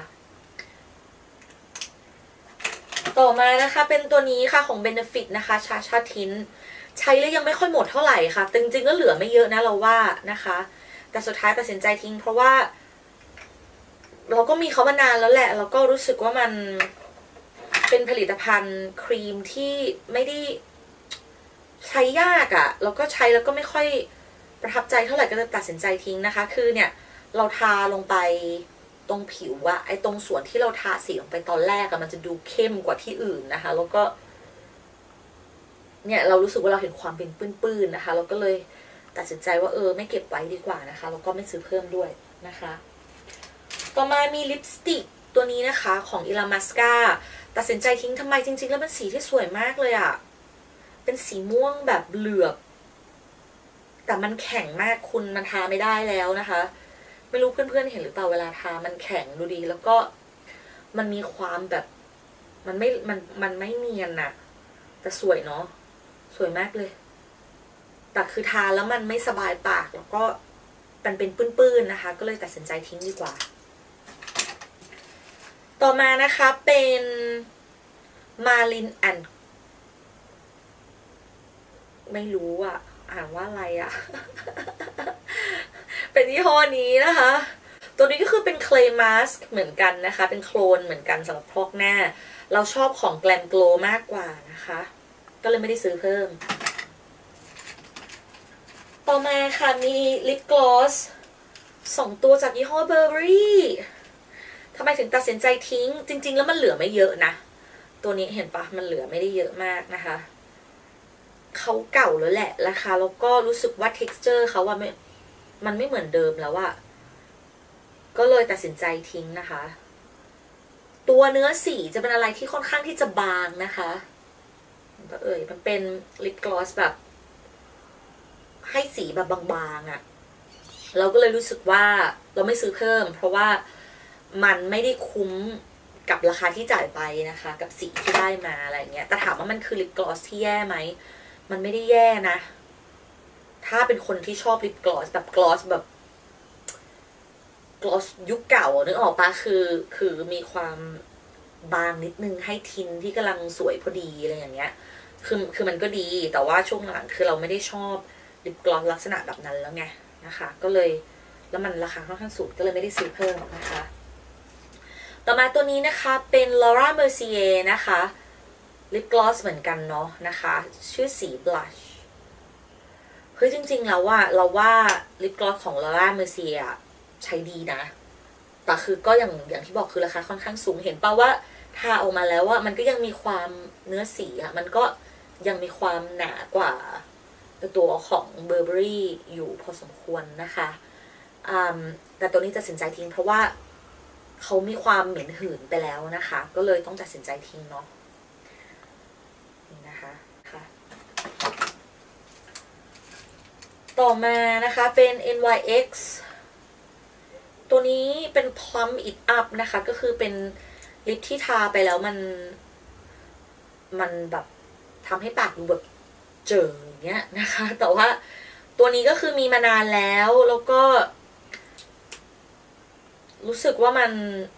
ต่อมานะคะเป็นตัวนี้ค่ะของ Benefit นะคะชาชาทินใช้แล้วยังไม่ค่อยหมดเท่าไหร่ค่ะจริงๆก็เหลือไม่เยอะนะเราว่านะคะแต่สุดท้ายตัดสินใจทิ้งเพราะว่าเราก็มีเขามานานแล้วแหละแล้วก็รู้สึกว่ามันเป็นผลิตภัณฑ์ครีมที่ไม่ได้ใช้ยากอะ่ะแล้วก็ใช้แล้วก็ไม่ค่อยประทับใจเท่าไหร่ก็จะตัดสินใจทิ้งนะคะคือเนี่ยเราทาลงไปตรงผิวอะไอตรงส่วนที่เราทาสีลงไปตอนแรกอะมันจะดูเข้มกว่าที่อื่นนะคะแล้วก็เนี่ยเรารู้สึกว่าเราเห็นความเป็นปื้นๆนะคะเราก็เลยตัดสินใจว่าเออไม่เก็บไว้ดีกว่านะคะแล้วก็ไม่ซื้อเพิ่มด้วยนะคะต่อมามีลิปสติกตัวนี้นะคะของอิลามัสกาตัดสินใจทิ้งทำไมจริงๆแล้วเป็นสีที่สวยมากเลยอะเป็นสีม่วงแบบเหลือบแต่มันแข็งมากคุณมันทาไม่ได้แล้วนะคะไม่รู้เพื่อนๆเห็นหรือเปล่าเวลาทามันแข็งดูดีแล้วก็มันมีความแบบมันไม่มันมันไม่เนียนน่ะแต่สวยเนาะสวยมากเลยแต่คือทาแล้วมันไม่สบายปากแล้วก็มันเป็นปื้นๆนะคะก็เลยตัดสินใจทิ้งดีกว่าต่อมานะคะเป็นมาลินแอนไม่รู้อ่ะอ่านว่าอะไรอ่ะ เป็นยี่ห้อนี้นะคะตัวนี้ก็คือเป็นเคลย์มาสก์เหมือนกันนะคะเป็นโคลนเหมือนกันสำหรับพอกหน้าเราชอบของแกลมโกลมากกว่านะคะก็เลยไม่ได้ซื้อเพิ่มต่อมาค่ะมีลิปกลอสสองตัวจากยี่ห้อเบอร์เบอรี่ทำไมถึงตัดสินใจทิ้งจริงๆแล้วมันเหลือไม่เยอะนะตัวนี้เห็นปะมันเหลือไม่ได้เยอะมากนะคะเขาเก่าแล้วแหละราคาแล้วก็รู้สึกว่า texture เขาว่าไม่มันไม่เหมือนเดิมแล้วอะก็เลยตัดสินใจทิ้งนะคะตัวเนื้อสีจะเป็นอะไรที่ค่อนข้างที่จะบางนะคะเอ่ยมันเป็นลิปกลอสแบบให้สีแบบบางๆอะเราก็เลยรู้สึกว่าเราไม่ซื้อเพิ่มเพราะว่ามันไม่ได้คุ้มกับราคาที่จ่ายไปนะคะกับสีที่ได้มาอะไรเงี้ยแต่ถามว่ามันคือลิปกลอสที่แย่ไหมมันไม่ได้แย่นะถ้าเป็นคนที่ชอบลิปกลอสแบบกลอสแบบกลอสยุคเก่านึกออกปะคือคือมีความบางนิดนึงให้ทินที่กำลังสวยพอดีอะไรอย่างเงี้ยคือคือมันก็ดีแต่ว่าช่วงหลังคือเราไม่ได้ชอบลิปกลอสลักษณะแบบนั้นแล้วไงนะคะก็เลยแล้วมันราคาค่อนข้างสูงก็เลยไม่ได้ซื้อเพิ่มนะคะต่อมาตัวนี้นะคะเป็น Laura Mercier นะคะลิปกลอสเหมือนกันเนาะนะคะชื่อสี blush เฮ้ยจริงๆแล้วว่าเราว่าลิปกลอสของ Laura Mercier ใช้ดีนะแต่คือก็อย่างอย่างที่บอกคือราคาค่อนข้างสูงเห็นป่าวว่าทาออกมาแล้วว่ามันก็ยังมีความเนื้อสีอะมันก็ยังมีความหนากว่าตัวของ Burberry อยู่พอสมควรนะคะแต่ตัวนี้ตัดสินใจทิ้งเพราะว่าเขามีความเหม็นหืนไปแล้วนะคะก็เลยต้องตัดสินใจทิ้งเนาะนี่นะคะค่ะต่อมานะคะเป็น เอ็น วาย เอ็กซ์ ตัวนี้เป็น Plum It Up นะคะก็คือเป็นลิปที่ทาไปแล้วมันมันแบบทำให้ปากดูแบบเจออย่างเงี้ยนะคะแต่ว่าตัวนี้ก็คือมีมานานแล้วแล้วก็รู้สึกว่ามัน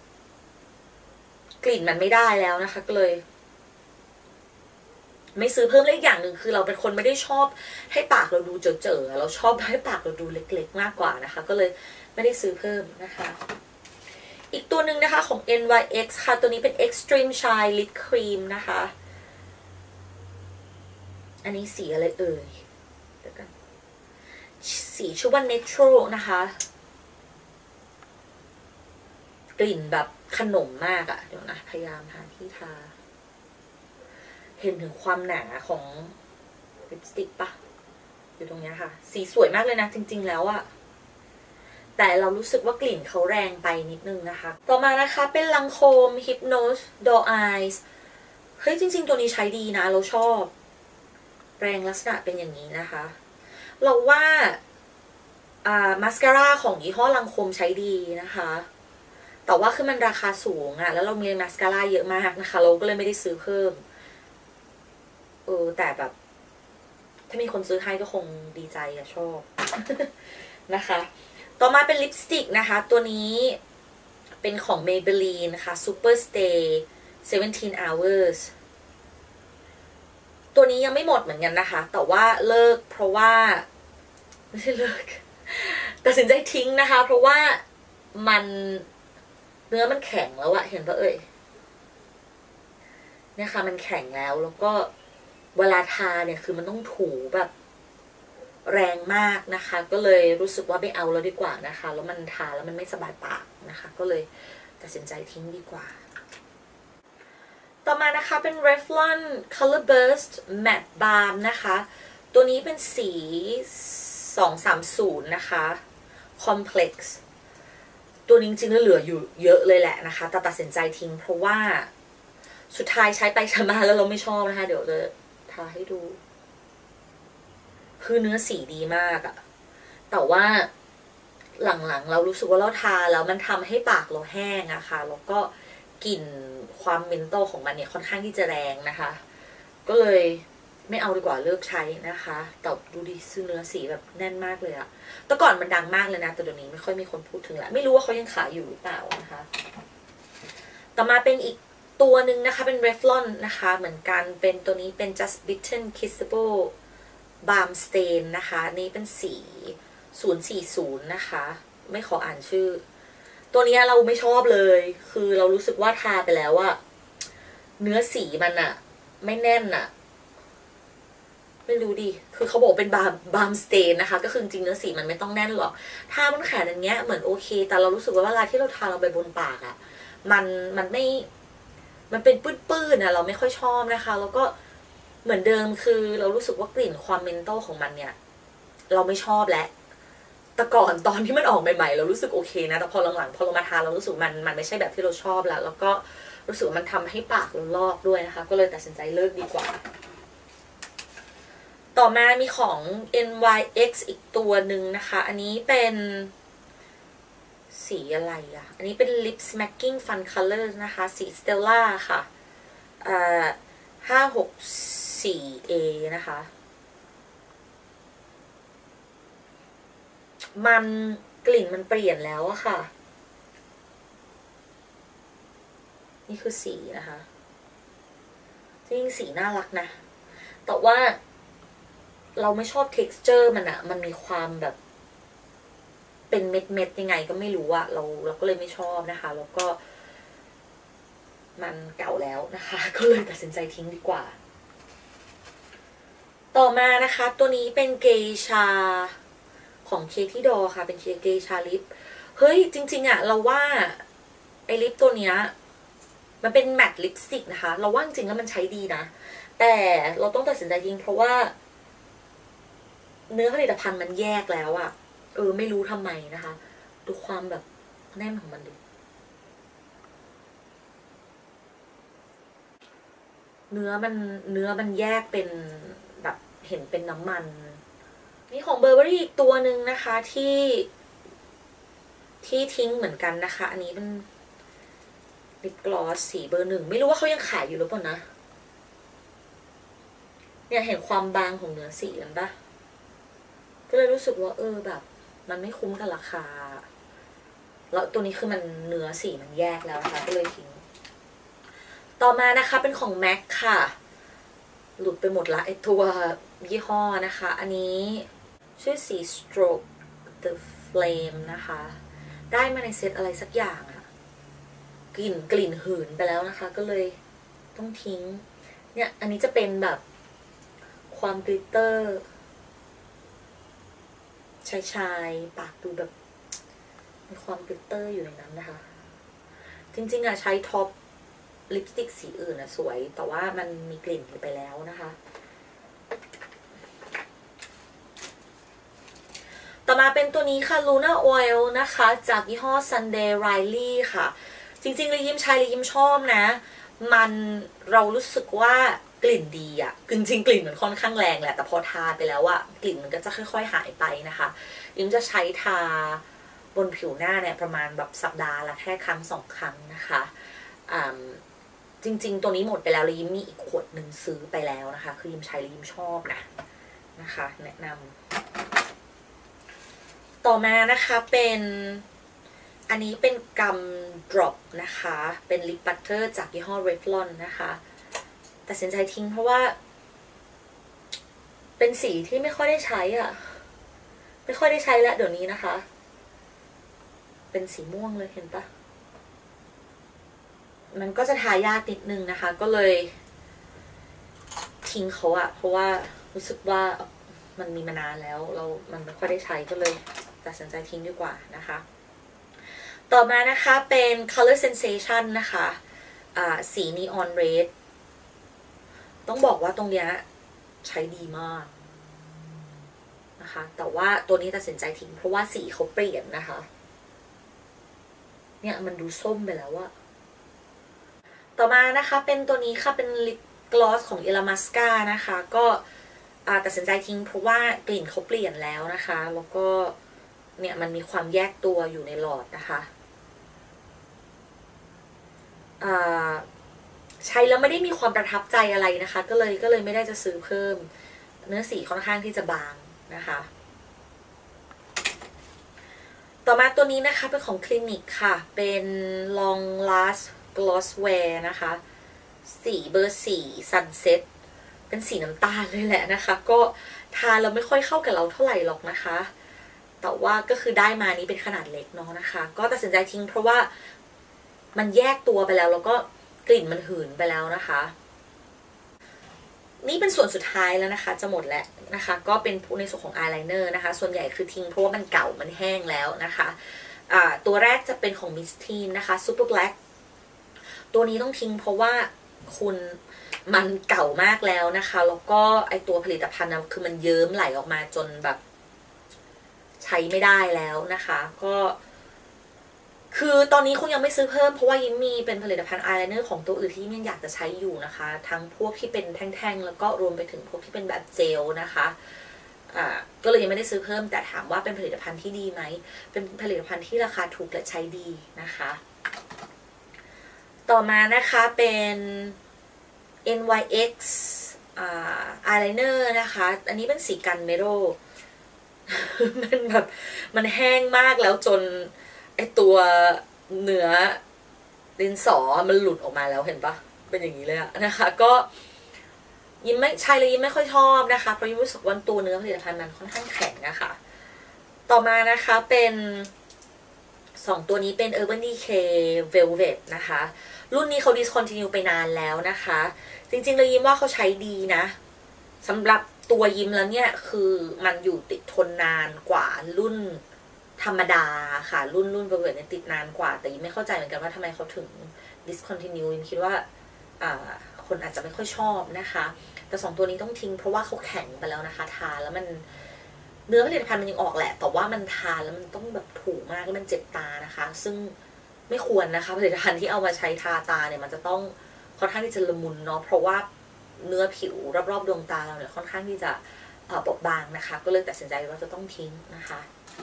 กลิ่นมันไม่ได้แล้วนะคะก็เลยไม่ซื้อเพิ่มเลยอย่างหนึ่งคือเราเป็นคนไม่ได้ชอบให้ปากเราดูเจอๆเราชอบให้ปากเราดูเล็กๆมากกว่านะคะก็เลยไม่ได้ซื้อเพิ่มนะคะอีกตัวหนึ่งนะคะของ เอ็น วาย เอ็กซ์ ค่ะตัวนี้เป็น Extreme Shine Lip Cream นะคะอันนี้สีอะไรเอ่ยเดี๋ยวกันสีชื่อว่า Natural นะคะกลิ่นแบบขนมมากอะเดี๋ยวนะพยายามหาที่ทาเห็นถึงความหนาของลิปสติกปะอยู่ตรงนี้ค่ะสีสวยมากเลยนะจริงๆแล้วอะแต่เรารู้สึกว่ากลิ่นเขาแรงไปนิดนึงนะคะต่อมานะคะเป็นลังโคม Hypnose Doll Eyes เฮ้ยจริงๆตัวนี้ใช้ดีนะเราชอบแรงลักษณะเป็นอย่างนี้นะคะเราว่าอ่ามาสคาร่าของยี่ห้อลังโคมใช้ดีนะคะแต่ว่าคือมันราคาสูงอะแล้วเรามีมาสคาร่าเยอะมากนะคะเราก็เลยไม่ได้ซื้อเพิ่มเออแต่แบบถ้ามีคนซื้อให้ก็คงดีใจอะชอบ นะคะต่อมาเป็นลิปสติกนะคะตัวนี้เป็นของ Maybelline นะคะ Super Stay เซเวนทีน hours ตัวนี้ยังไม่หมดเหมือนกันนะคะแต่ว่าเลิกเพราะว่าไม่ใช่เลิกตัดสินใจทิ้งนะคะเพราะว่ามันเนื้อมันแข็งแล้วอะเห็นปะเอ่ยเนี่ยค่ะมันแข็งแล้วแล้วก็เวลาทาเนี่ยคือมันต้องถูแบบแรงมากนะคะก็เลยรู้สึกว่าไม่เอาแล้วดีกว่านะคะแล้วมันทาแล้วมันไม่สบายปากนะคะก็เลยตัดสินใจทิ้งดีกว่าต่อมานะคะเป็น Revlon Color Burst Matte Balm นะคะตัวนี้เป็นสีสองสามศูนย์นะคะ Complex ตัวนี้จริงๆก็เหลืออยู่เยอะเลยแหละนะคะแต่ตัดสินใจทิ้งเพราะว่าสุดท้ายใช้ไปใช้มาแล้วเราไม่ชอบนะคะเดี๋ยวจะทาให้ดูคือเนื้อสีดีมากอะแต่ว่าหลังๆเรารู้สึกว่าเราทาแล้วมันทำให้ปากเราแห้งอะค่ะแล้วก็กลิ่นความเมนโตของมันเนี่ยค่อนข้างที่จะแรงนะคะก็เลยไม่เอาดีกว่าเลิกใช้นะคะแต่ดูดิซื้อเนื้อสีแบบแน่นมากเลยอะแต่ก่อนมันดังมากเลยนะแต่เดี๋ยวนี้ไม่ค่อยมีคนพูดถึงแล้วไม่รู้ว่าเขายังขายอยู่หรือเปล่านะคะต่อมาเป็นอีกตัวหนึ่งนะคะเป็น Revlon นะคะเหมือนกันเป็นตัวนี้เป็น Just Bitten Kissable Balm Stain นะคะนี่เป็นสีศูนย์สี่ศูนย์นะคะไม่ขออ่านชื่อตัวนี้เราไม่ชอบเลยคือเรารู้สึกว่าทาไปแล้วว่าเนื้อสีมันอะไม่แน่นอะไม่รู้ดิคือเขาบอกเป็นบาร์บาร์มสเตนนะคะก็คือจริงเนื้อสีมันไม่ต้องแน่นหรอกทาบนแขนอย่างเงี้ยเหมือนโอเคแต่เรารู้สึกว่าเวลาที่เราทาเราไปบนปากอะมันมันไม่มันเป็นปื้นๆอะเราไม่ค่อยชอบนะคะแล้วก็เหมือนเดิมคือเรารู้สึกว่ากลิ่นความเมนโตของมันเนี่ยเราไม่ชอบแล้วแต่ก่อนตอนที่มันออกใหม่ๆเรารู้สึกโอเคนะแต่พอหลังๆพอเรามาทาเรารู้สึกมันมันไม่ใช่แบบที่เราชอบแล้วแล้วก็รู้สึกมันทำให้ปากเราลอกด้วยนะคะก็เลยตัดสินใจเลิกดีกว่าต่อมามีของ เอ็น วาย เอ็กซ์ อีกตัวหนึ่งนะคะอันนี้เป็นสีอะไรอะอันนี้เป็น Lip Smacking Fun Color นะคะสี Stella ค่ะอ่าห้าหกสี่ เอ นะคะมันกลิ่นมันเปลี่ยนแล้วอะค่ะนี่คือสีนะคะจริงสีน่ารักนะแต่ว่าเราไม่ชอบ texture มันอะมันมีความแบบเป็นเม็ดเม็ดยังไงก็ไม่รู้อะเราเราก็เลยไม่ชอบนะคะแล้วก็มันเก่าแล้วนะคะก็เลยตัดสินใจทิ้งดีกว่าต่อมานะคะตัวนี้เป็นเกชาของเคที่ดอค่ะเป็นเกชาลิปเฮ้ยจริงๆอะเราว่าไอลิปตัวเนี้ยมันเป็นแมตต์ลิปสติกนะคะเราว่าจริงๆแล้วมันใช้ดีนะแต่เราต้องตัดสินใจทิ้งเพราะว่าเนื้อผลิตภัณฑ์มันแยกแล้วอะเออไม่รู้ทำไมนะคะดูความแบบแน่นของมันดิเนื้อมันเนื้อมันแยกเป็นแบบเห็นเป็นน้ำมันนี่ของเบอร์เบอรี่อีกตัวหนึ่งนะคะที่ที่ทิ้งเหมือนกันนะคะอันนี้เป็นลิปกลอสสีเบอร์หนึ่งไม่รู้ว่าเขายังขายอยู่หรือเปล่านะเนี่ยเห็นความบางของเนื้อสีกันปะก็เลยรู้สึกว่าเออแบบมันไม่คุ้มกับราคาแล้วตัวนี้คือมันเนื้อสีมันแยกแล้วนะคะก็เลยทิ้งต่อมานะคะเป็นของ แม็ก ค่ะหลุดไปหมดละไอตัวยี่ห้อนะคะอันนี้ชื่อสี Stroke the Flame นะคะได้มาในเซตอะไรสักอย่างอะกลิ่นกลิ่นหืนไปแล้วนะคะก็เลยต้องทิ้งเนี่ยอันนี้จะเป็นแบบความกลิตเตอร์ชายชายปากดูแบบมีความกลิตเตอร์อยู่ในนั้นนะคะจริงๆอะใช้ท็อปลิปสติกสีอื่นอะสวยแต่ว่ามันมีกลิ่นไปแล้วนะคะต่อมาเป็นตัวนี้ค่ะ Luna Oil นะคะจากยี่ห้อ Sunday Riley ค่ะจริงๆเลยยิ้มใช้เลยยิ้มชอบนะมันเรารู้สึกว่ากลิ่นดีอะจริงๆกลิ่นมันค่อนข้างแรงแหละแต่พอทาไปแล้วอะกลิ่นมันก็จะค่อยๆหายไปนะคะยิ้มจะใช้ทาบนผิวหน้าเนี่ยประมาณแบบสัปดาห์ละแค่ครั้งสองครั้งนะคะจริงๆตัวนี้หมดไปแล้วเลยยิ้มมีอีกขวดหนึ่งซื้อไปแล้วนะคะคือยิ้มใช้เลยยิ้มชอบนะนะคะแนะนำต่อมานะคะเป็นอันนี้เป็นกัมดรอปนะคะเป็นลิปบัตเตอร์จากยี่ห้อ Revlon นะคะตัดสินใจทิ้งเพราะว่าเป็นสีที่ไม่ค่อยได้ใช้อ่ะไม่ค่อยได้ใช้แล้วเดี๋ยวนี้นะคะเป็นสีม่วงเลยเห็นปะมันก็จะทายากนิดนึงนะคะก็เลยทิ้งเขาอะเพราะว่ารู้สึกว่ามันมีมานานแล้วเรามันไม่ค่อยได้ใช้ก็เลยตัดสินใจทิ้งดีกว่านะคะต่อมานะคะเป็น Color Sensation นะคะอ่าสี Neon Red ต้องบอกว่าตรงเนี้ยใช้ดีมากนนะคะแต่ว่าตัวนี้ตัดสินใจทิ้งเพราะว่าสีเขาเปลี่ยนนะคะเนี่ยมันดูส้มไปแล้วอะต่อมานะคะเป็นตัวนี้ค่ะเป็นลิปกลอสของเอลามัสกานะคะก็ตัดสินใจทิ้งเพราะว่ากลิ่นเขาเปลี่ยนแล้วนะคะแล้วก็เนี่ยมันมีความแยกตัวอยู่ในหลอดนะคะใช้แล้วไม่ได้มีความประทับใจอะไรนะคะก็เลยก็เลยไม่ได้จะซื้อเพิ่มเนื้อสีค่อนข้างที่จะบางนะคะต่อมาตัวนี้นะคะเป็นของคลินิกค่ะเป็น Long Last Gloss Wear นะคะสีเบอร์สี่ Sunset เป็นสีน้ำตาลเลยแหละนะคะก็ทาแล้วไม่ค่อยเข้ากับเราเท่าไหร่หรอกนะคะแต่ว่าก็คือได้มานี้เป็นขนาดเล็กเนาะนะคะก็ตัดสินใจทิ้งเพราะว่ามันแยกตัวไปแล้วแล้วก็กลิ่นมันหืนไปแล้วนะคะนี่เป็นส่วนสุดท้ายแล้วนะคะจะหมดแล้วนะคะก็เป็นในส่วนของอายไลเนอร์นะคะส่วนใหญ่คือทิ้งเพราะว่ามันเก่ามันแห้งแล้วนะคะะตัวแรกจะเป็นของ Miss Teen นะคะ Super Black ตัวนี้ต้องทิ้งเพราะว่าคุณมันเก่ามากแล้วนะคะแล้วก็ไอตัวผลิตภัณฑ์คือมันเยิ้มไหลออกมาจนแบบใช้ไม่ได้แล้วนะคะก็คือตอนนี้คงยังไม่ซื้อเพิ่มเพราะว่ายิ้มมีเป็นผลิตภัณฑ์อายไลเนอร์ของตัวอื่นที่ยิ้มยังอยากจะใช้อยู่นะคะทั้งพวกที่เป็นแท่งๆแล้วก็รวมไปถึงพวกที่เป็นแบบเจลนะคะอ่าก็เลยยังไม่ได้ซื้อเพิ่มแต่ถามว่าเป็นผลิตภัณฑ์ที่ดีไหมเป็นผลิตภัณฑ์ที่ราคาถูกและใช้ดีนะคะต่อมานะคะเป็น เอ็น วาย เอ็กซ์ อ่าอายไลเนอร์นะคะอันนี้เป็นสีกันเมโรมันแบบมันแห้งมากแล้วจนไอตัวเนื้อดินสอมันหลุดออกมาแล้วเห็นปะเป็นอย่างนี้เลยอะนะคะก็ยิ้มไม่ใช่เลยยิ้มไม่ค่อยชอบนะคะเพราะยิ้มรู้สึกว่าตัวเนื้อผลิตภัณฑ์มันค่อนข้างแข็งนะคะต่อมานะคะเป็นสองตัวนี้เป็น Urban Decay Velvet นะคะรุ่นนี้เขา discontinue ไปนานแล้วนะคะจริงๆเลยยิ้มว่าเขาใช้ดีนะสำหรับตัวยิ้มแล้วเนี่ยคือมันอยู่ติดทนนานกว่ารุ่นธรรมดาค่ะรุ่นรุ่นเวอร์เวอร์เนี่ยติดนานกว่าแต่ยิ้มไม่เข้าใจเหมือนกันว่าทำไมเขาถึง discontinue ยิ้มคิดว่าคนอาจจะไม่ค่อยชอบนะคะแต่สองตัวนี้ต้องทิ้งเพราะว่าเขาแข็งไปแล้วนะคะทาแล้วมันเนื้อผลิตภัณฑ์มันยังออกแหละแต่ว่ามันทาแล้วมันต้องแบบถูมากแล้วมันเจ็บตานะคะซึ่งไม่ควรนะคะผลิตภัณฑ์ที่เอามาใช้ทาตาเนี่ยมันจะต้องค่อนข้างที่จะละมุนเนาะเพราะว่าเนื้อผิวรอบๆดวงตาเราเนี่ยค่อนข้างที่จะบอบบางนะคะก็เลยตัดสินใจว่าจะต้องทิ้งนะคะ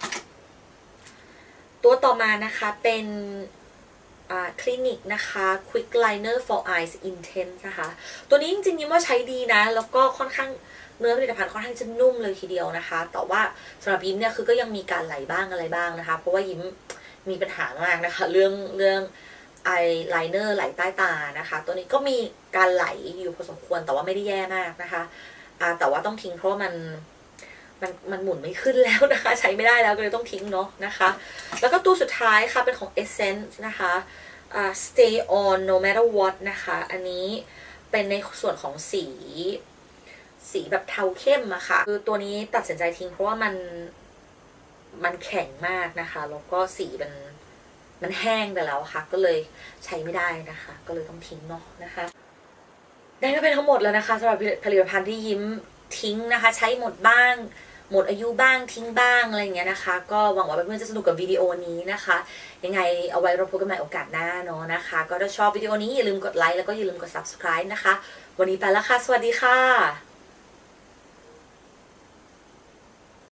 ตัวต่อมานะคะเป็นคลินิกนะคะ Quick Liner for Eyes Intense นะคะตัวนี้จริงๆยิ้มว่าใช้ดีนะแล้วก็ค่อนข้างเนื้อผลิตภัณฑ์ค่อนข้างจะนุ่มเลยทีเดียวนะคะแต่ว่าสำหรับยิ้มเนี่ยคือก็ยังมีการไหลบ้างอะไรบ้างนะคะเพราะว่ายิ้มมีปัญหามากนะคะเรื่องเรื่องไอไลเนอร์ไหลใต้ตานะคะตัวนี้ก็มีการไหลอยู่พอสมควรแต่ว่าไม่ได้แย่มากนะคะแต่ว่าต้องทิ้งเพราะว่ามันมันมันหมุนไม่ขึ้นแล้วนะคะใช้ไม่ได้แล้วก็เลยต้องทิ้งเนาะนะคะแล้วก็ตัวสุดท้ายค่ะเป็นของ Essence นะคะ uh, Stay on no matter what นะคะอันนี้เป็นในส่วนของสีสีแบบเทาเข้มอะค่ะคือตัวนี้ตัดสินใจทิ้งเพราะว่ามันมันแข็งมากนะคะแล้วก็สีมันมันแห้งไปแล้วค่ะก็เลยใช้ไม่ได้นะคะก็เลยต้องทิ้งเนาะนะคะได้ก็เป็นทั้งหมดแล้วนะคะสำหรับผลิตภัณฑ์ที่ยิ้มทิ้งนะคะใช้หมดบ้างหมดอายุบ้างทิ้งบ้างอะไรเงี้ยนะคะก็หวังว่าเพื่อนๆจะสนุกกับวิดีโอนี้นะคะยังไงเอาไว้เราพบกันใหม่โอกาสหน้าเนาะนะคะก็ถ้าชอบวิดีโอนี้อย่าลืมกดไลค์แล้วก็อย่าลืมกด ซับสไครบ์ นะคะวันนี้ไปแล้วค่ะสวัสดีค่ะ